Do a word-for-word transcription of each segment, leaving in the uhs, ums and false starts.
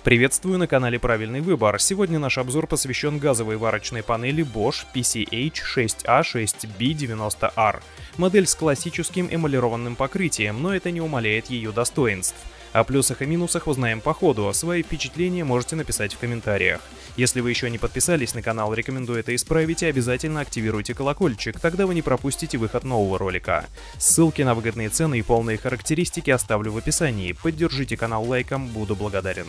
Приветствую на канале Правильный выбор. Сегодня наш обзор посвящен газовой варочной панели Bosch пи си эйч шесть а шесть би девяносто ар. Модель с классическим эмалированным покрытием, но это не умаляет ее достоинств. О плюсах и минусах узнаем по ходу, свои впечатления можете написать в комментариях. Если вы еще не подписались на канал, рекомендую это исправить и обязательно активируйте колокольчик, тогда вы не пропустите выход нового ролика. Ссылки на выгодные цены и полные характеристики оставлю в описании. Поддержите канал лайком, буду благодарен.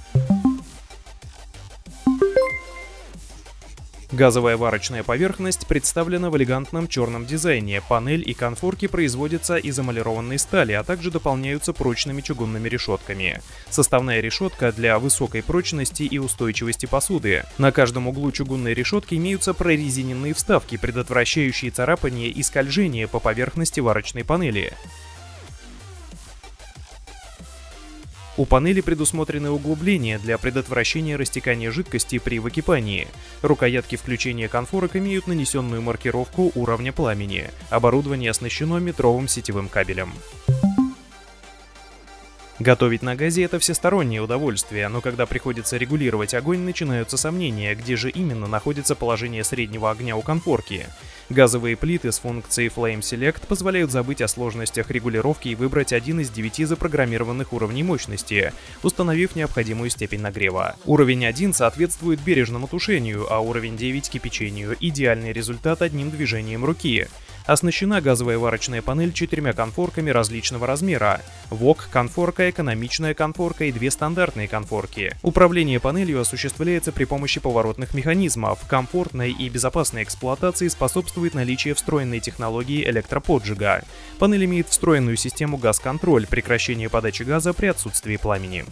Газовая варочная поверхность представлена в элегантном черном дизайне. Панель и конфорки производятся из эмалированной стали, а также дополняются прочными чугунными решетками. Составная решетка для высокой прочности и устойчивости посуды. На каждом углу чугунной решетки имеются прорезиненные вставки, предотвращающие царапание и скольжение по поверхности варочной панели. У панели предусмотрены углубления для предотвращения растекания жидкости при выкипании. Рукоятки включения конфорок имеют нанесенную маркировку уровня пламени. Оборудование оснащено метровым сетевым кабелем. Готовить на газе — это всестороннее удовольствие, но когда приходится регулировать огонь, начинаются сомнения, где же именно находится положение среднего огня у конфорки. Газовые плиты с функцией Flame Select позволяют забыть о сложностях регулировки и выбрать один из девяти запрограммированных уровней мощности, установив необходимую степень нагрева. Уровень один соответствует бережному тушению, а уровень девять — кипячению. Идеальный результат одним движением руки. Оснащена газовая варочная панель четырьмя конфорками различного размера. вок, конфорка, экономичная конфорка и две стандартные конфорки. Управление панелью осуществляется при помощи поворотных механизмов. Комфортной и безопасной эксплуатации способствует наличие встроенной технологии электроподжига. Панель имеет встроенную систему газ-контроль, прекращение подачи газа при отсутствии пламени.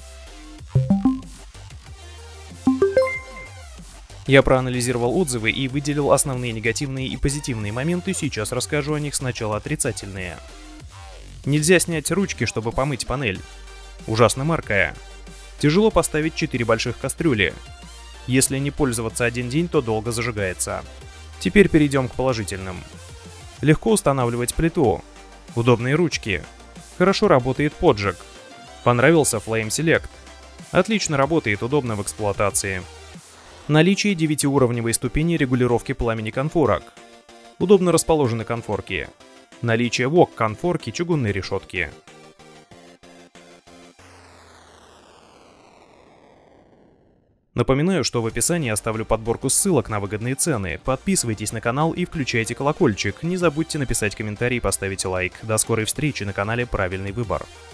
Я проанализировал отзывы и выделил основные негативные и позитивные моменты, сейчас расскажу о них. Сначала отрицательные. Нельзя снять ручки, чтобы помыть панель. Ужасно маркая. Тяжело поставить четыре больших кастрюли. Если не пользоваться один день, то долго зажигается. Теперь перейдем к положительным. Легко устанавливать плиту. Удобные ручки. Хорошо работает поджиг. Понравился Flame Select. Отлично работает, удобно в эксплуатации. Наличие девятиуровневой ступени регулировки пламени конфорок. Удобно расположены конфорки. Наличие вок конфорки, чугунной решетки. Напоминаю, что в описании оставлю подборку ссылок на выгодные цены. Подписывайтесь на канал и включайте колокольчик. Не забудьте написать комментарий и поставить лайк. До скорой встречи на канале Правильный выбор.